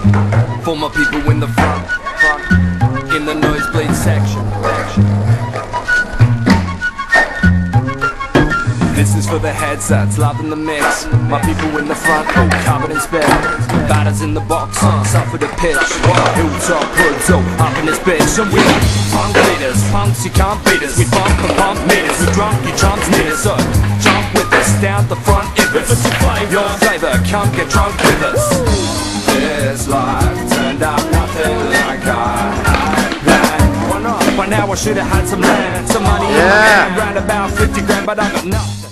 For my people in the front, in the nosebleed section. This is for the headsets, loving the mix. My people in the front, oh, covered in spit. Batters in the box, suffer the pitch. Hilltop hoods, oh, up in this bitch. And we punk leaders, punks, you can't beat us. We bump and pump meters, we drunk, you chumps need us. So jump with us, down the front if it's your flavor, come get drunk with us. This life turned out nothing like I had planned. Why not? By now I should have had some land, some money in my hand, round about 50 grand, but I got nothing.